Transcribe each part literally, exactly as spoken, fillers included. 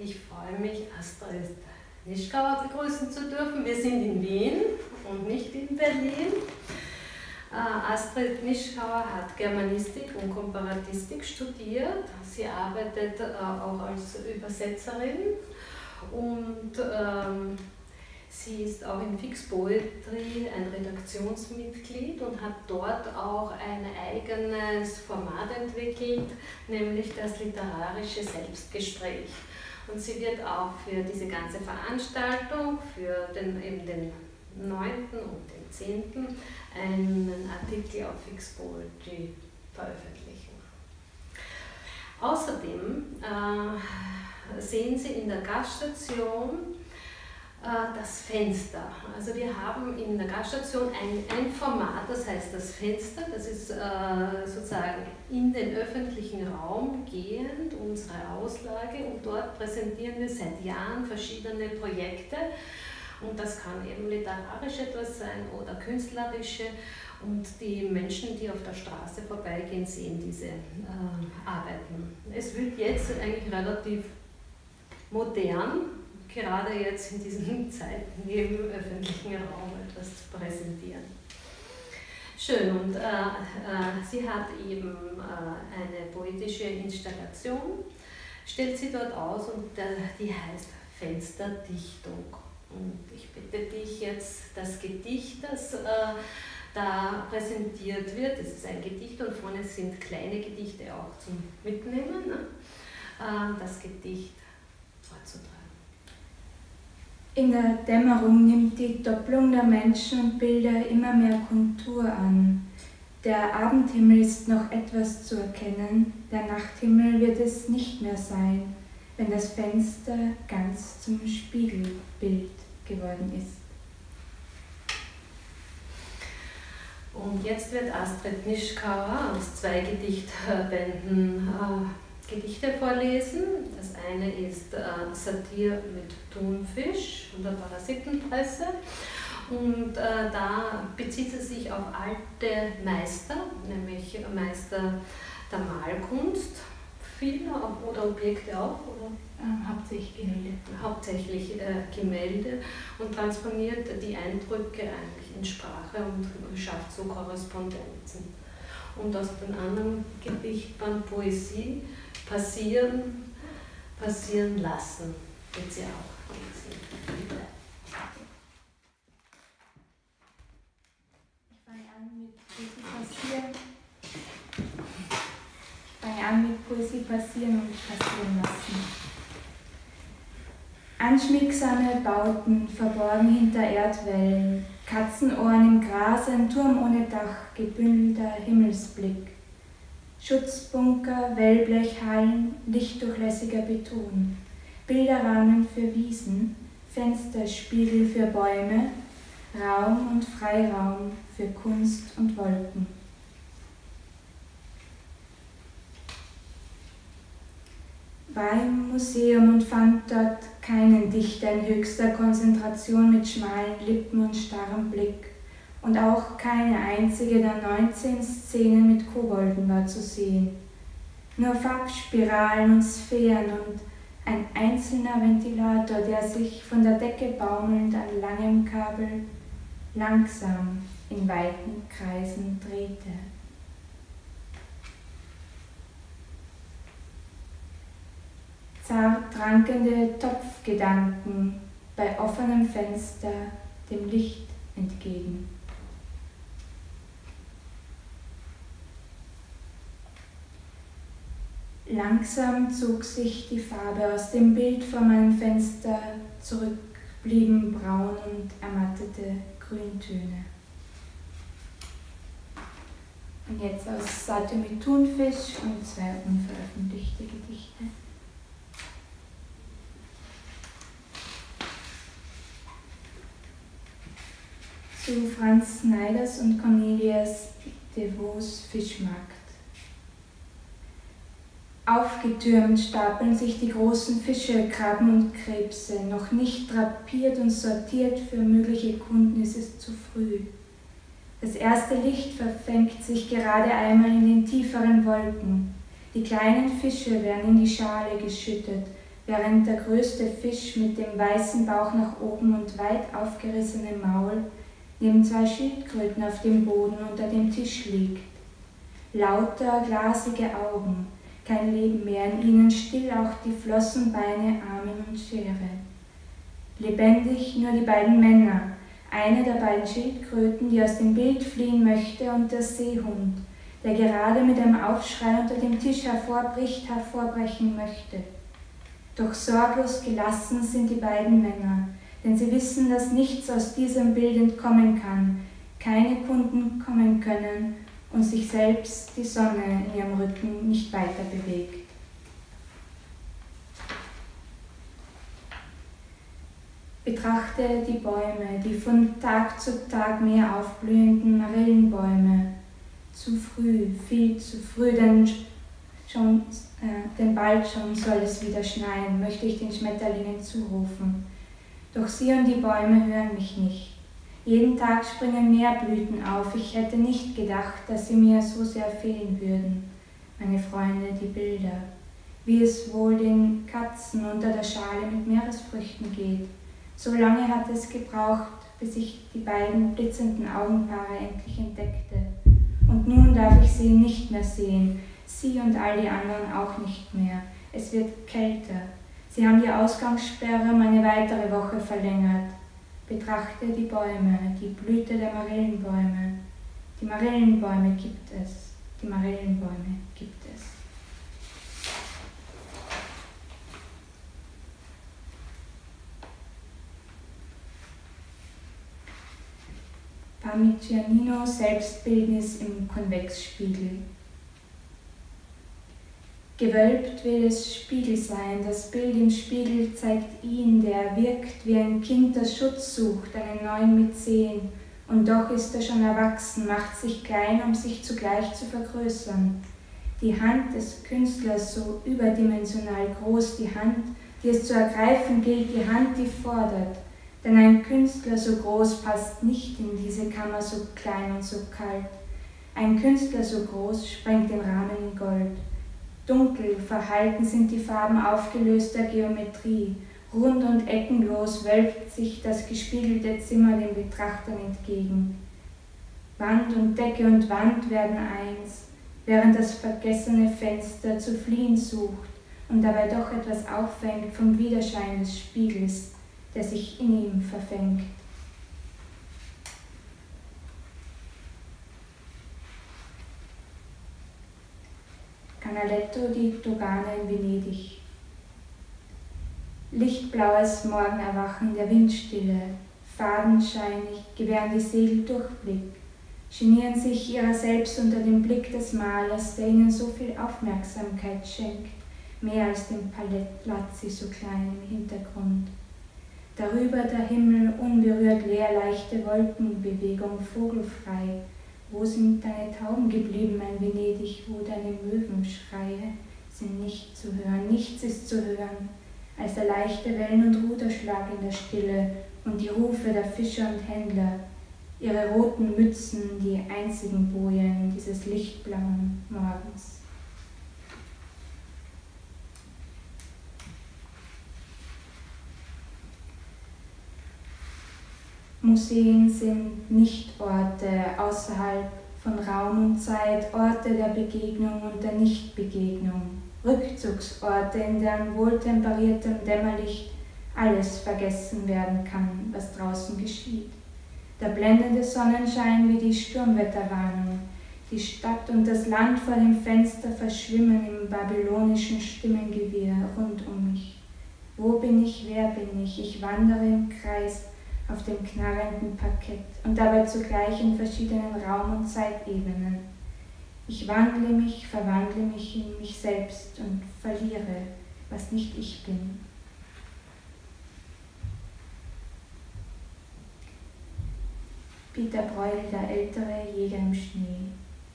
Ich freue mich, Astrid Nischkauer begrüßen zu dürfen. Wir sind in Wien und nicht in Berlin. Äh, Astrid Nischkauer hat Germanistik und Komparatistik studiert. Sie arbeitet äh, auch als Übersetzerin und ähm, sie ist auch in Fix Poetry ein Redaktionsmitglied und hat dort auch ein eigenes Format entwickelt, nämlich das literarische Selbstgespräch. Und sie wird auch für diese ganze Veranstaltung, für den, eben den neunten und den zehnten einen Artikel auf Fix Poetry veröffentlichen. Außerdem äh, sehen Sie in der Gaststation das Fenster. Also wir haben in der Gaststation ein, ein Format, das heißt das Fenster, das ist äh, sozusagen in den öffentlichen Raum gehend, unsere Auslage, und dort präsentieren wir seit Jahren verschiedene Projekte, und das kann eben literarisch etwas sein oder künstlerische, und die Menschen, die auf der Straße vorbeigehen, sehen diese äh, Arbeiten. Es wird jetzt eigentlich relativ modern, gerade jetzt in diesen Zeiten im öffentlichen Raum etwas zu präsentieren. Schön, und äh, äh, sie hat eben äh, eine poetische Installation, stellt sie dort aus, und äh, die heißt Fensterdichtung. Und ich bitte dich jetzt, das Gedicht, das äh, da präsentiert wird, das ist ein Gedicht und vorne sind kleine Gedichte auch zum Mitnehmen, ne? äh, das Gedicht vorzutragen. In der Dämmerung nimmt die Doppelung der Menschen und Bilder immer mehr Kontur an. Der Abendhimmel ist noch etwas zu erkennen, der Nachthimmel wird es nicht mehr sein, wenn das Fenster ganz zum Spiegelbild geworden ist. Und jetzt wird Astrid Nischkauer aus zwei Gedichtbänden äh, Gedichte vorlesen. Das eine ist äh, Satire mit Thunfisch von der Parasitenpresse, und äh, da bezieht sie sich auf alte Meister, nämlich Meister der Malkunst, viele oder Objekte auch, oder? Ähm, hauptsächlich Gemälde. Hauptsächlich äh, Gemälde, und transponiert die Eindrücke eigentlich in Sprache und schafft so Korrespondenzen. Und aus dem anderen Gedichtband Poesie Passieren, passieren lassen, wird sie auch lesen. Bitte. Ich fange an mit Poesie passieren. Ich fange an mit Poesie passieren und passieren lassen. Anschmiegsame Bauten, verborgen hinter Erdwellen, Katzenohren im Gras, ein Turm ohne Dach, gebündelter Himmelsblick. Schutzbunker, Wellblechhallen, lichtdurchlässiger Beton, Bilderrahmen für Wiesen, Fensterspiegel für Bäume, Raum und Freiraum für Kunst und Wolken. War im Museum und fand dort keinen Dichter in höchster Konzentration mit schmalen Lippen und starrem Blick. Und auch keine einzige der neunzehn Szenen mit Kobolden war zu sehen. Nur Farbspiralen und Sphären und ein einzelner Ventilator, der sich von der Decke baumelnd an langem Kabel langsam in weiten Kreisen drehte. Zart rankende Topfgedanken bei offenem Fenster dem Licht entgegen. Langsam zog sich die Farbe aus dem Bild vor meinem Fenster zurück, blieben braun und ermattete Grüntöne. Und jetzt aus Satire mit Thunfisch und zwei unveröffentlichte Gedichte. Zu Franz Sneiders und Cornelias de Vos Fischmarkt. Aufgetürmt stapeln sich die großen Fische, Krabben und Krebse. Noch nicht drapiert und sortiert für mögliche Kunden ist es zu früh. Das erste Licht verfängt sich gerade einmal in den tieferen Wolken. Die kleinen Fische werden in die Schale geschüttet, während der größte Fisch mit dem weißen Bauch nach oben und weit aufgerissenem Maul neben zwei Schildkröten auf dem Boden unter dem Tisch liegt. Lauter glasige Augen, kein Leben mehr, in ihnen still auch die Flossenbeine, Arme und Schere. Lebendig nur die beiden Männer, eine der beiden Schildkröten, die aus dem Bild fliehen möchte, und der Seehund, der gerade mit einem Aufschrei unter dem Tisch hervorbricht, hervorbrechen möchte. Doch sorglos gelassen sind die beiden Männer, denn sie wissen, dass nichts aus diesem Bild entkommen kann, keine Kunden kommen können und sich selbst die Sonne in ihrem Rücken nicht weiter bewegt. Betrachte die Bäume, die von Tag zu Tag mehr aufblühenden Marillenbäume. Zu früh, viel zu früh, denn, schon, äh, denn bald schon soll es wieder schneien, möchte ich den Schmetterlingen zurufen. Doch sie und die Bäume hören mich nicht. Jeden Tag springen mehr Blüten auf. Ich hätte nicht gedacht, dass sie mir so sehr fehlen würden, meine Freunde, die Bilder. Wie es wohl den Katzen unter der Schale mit Meeresfrüchten geht. So lange hat es gebraucht, bis ich die beiden blitzenden Augenpaare endlich entdeckte. Und nun darf ich sie nicht mehr sehen, sie und all die anderen auch nicht mehr. Es wird kälter. Sie haben die Ausgangssperre um eine weitere Woche verlängert. Betrachte die Bäume, die Blüte der Marillenbäume. Die Marillenbäume gibt es, die Marillenbäume gibt es. Parmigianino Selbstbildnis im Konvexspiegel. Gewölbt will es Spiegel sein, das Bild im Spiegel zeigt ihn, der wirkt wie ein Kind, das Schutz sucht, einen neuen Mäzen, und doch ist er schon erwachsen, macht sich klein, um sich zugleich zu vergrößern. Die Hand des Künstlers so überdimensional groß, die Hand, die es zu ergreifen gilt, die Hand, die fordert. Denn ein Künstler so groß passt nicht in diese Kammer so klein und so kalt. Ein Künstler so groß sprengt den Rahmen in Gold. Dunkel, verhalten sind die Farben aufgelöster Geometrie. Rund und eckenlos wölbt sich das gespiegelte Zimmer den Betrachtern entgegen. Wand und Decke und Wand werden eins, während das vergessene Fenster zu fliehen sucht und dabei doch etwas auffängt vom Widerschein des Spiegels, der sich in ihm verfängt. Canaletto di Dogana in Venedig. Lichtblaues Morgenerwachen der Windstille, fadenscheinig gewähren die Segel Durchblick, genieren sich ihrer selbst unter dem Blick des Malers, der ihnen so viel Aufmerksamkeit schenkt, mehr als dem Palazzi so klein im Hintergrund. Darüber der Himmel unberührt leer, leichte Wolkenbewegung, vogelfrei. Wo sind deine Tauben geblieben, mein Venedig, wo deine Möwenschreie sind nicht zu hören, nichts ist zu hören, als der leichte Wellen- und Ruderschlag in der Stille und die Rufe der Fischer und Händler, ihre roten Mützen, die einzigen Bojen dieses lichtblauen Morgens. Museen sind nicht Orte außerhalb von Raum und Zeit, Orte der Begegnung und der Nichtbegegnung, Rückzugsorte, in deren wohltemperiertem Dämmerlicht alles vergessen werden kann, was draußen geschieht. Der blendende Sonnenschein wie die Sturmwetterwarnung, die Stadt und das Land vor dem Fenster verschwimmen im babylonischen Stimmengewirr rund um mich. Wo bin ich, wer bin ich? Ich wandere im Kreis auf dem knarrenden Parkett und dabei zugleich in verschiedenen Raum- und Zeitebenen. Ich wandle mich, verwandle mich in mich selbst und verliere, was nicht ich bin. Peter Bruegel, der ältere Jäger im Schnee.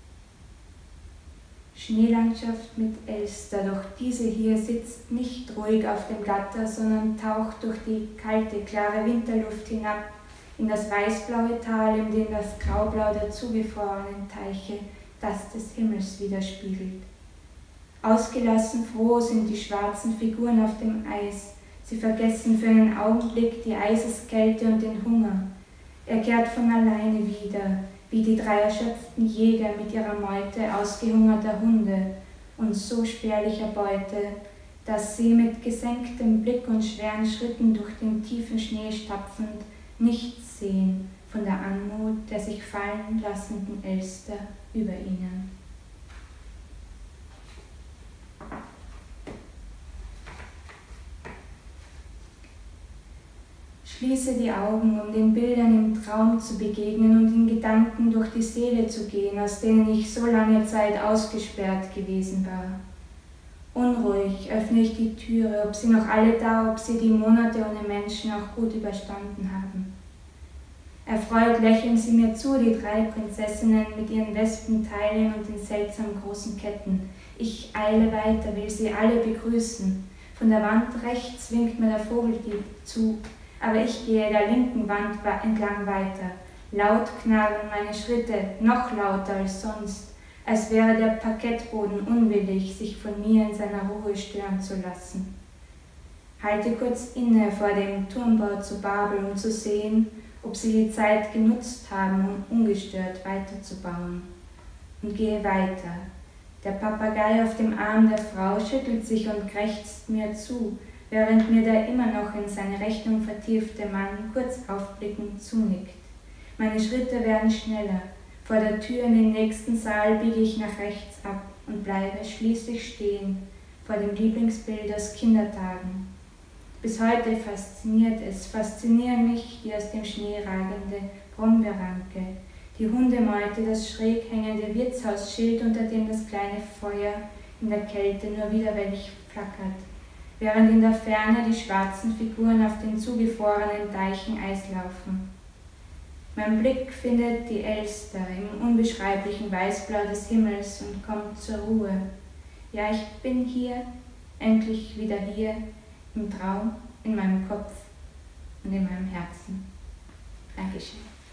Schneelandschaft mit Elster, doch diese hier sitzt nicht ruhig auf dem Gatter, sondern taucht durch die kalte, klare Winterluft hinab in das weißblaue Tal, in dem das Graublau der zugefrorenen Teiche das des Himmels widerspiegelt. Ausgelassen froh sind die schwarzen Figuren auf dem Eis. Sie vergessen für einen Augenblick die Eiseskälte und den Hunger. Er kehrt von alleine wieder, wie die drei erschöpften Jäger mit ihrer Meute ausgehungerter Hunde und so spärlicher Beute, dass sie mit gesenktem Blick und schweren Schritten durch den tiefen Schnee stapfend nichts sehen von der Anmut der sich fallen lassenden Elster über ihnen. Schließe die Augen, um den Bildern im Traum zu begegnen und in Gedanken durch die Seele zu gehen, aus denen ich so lange Zeit ausgesperrt gewesen war. Unruhig öffne ich die Türe, ob sie noch alle da, ob sie die Monate ohne Menschen auch gut überstanden haben. Erfreut lächeln sie mir zu, die drei Prinzessinnen mit ihren Wespenteilen und den seltsam großen Ketten. Ich eile weiter, will sie alle begrüßen. Von der Wand rechts winkt mir der Vogeldieb zu, aber ich gehe der linken Wand entlang weiter. Laut knarren meine Schritte, noch lauter als sonst, als wäre der Parkettboden unwillig, sich von mir in seiner Ruhe stören zu lassen. Halte kurz inne vor dem Turmbau zu Babel, um zu sehen, ob sie die Zeit genutzt haben, um ungestört weiterzubauen. Und gehe weiter. Der Papagei auf dem Arm der Frau schüttelt sich und krächzt mir zu, während mir der immer noch in seine Rechnung vertiefte Mann kurz aufblickend zunickt. Meine Schritte werden schneller. Vor der Tür in den nächsten Saal biege ich nach rechts ab und bleibe schließlich stehen vor dem Lieblingsbild aus Kindertagen. Bis heute fasziniert es, faszinieren mich die aus dem Schnee ragende Brombeerranke, die Hundemeute, das schräg hängende Wirtshausschild, unter dem das kleine Feuer in der Kälte nur widerwillig flackert, während in der Ferne die schwarzen Figuren auf den zugefrorenen Deichen Eis laufen. Mein Blick findet die Elster im unbeschreiblichen Weißblau des Himmels und kommt zur Ruhe. Ja, ich bin hier, endlich wieder hier, im Traum, in meinem Kopf und in meinem Herzen. Dankeschön.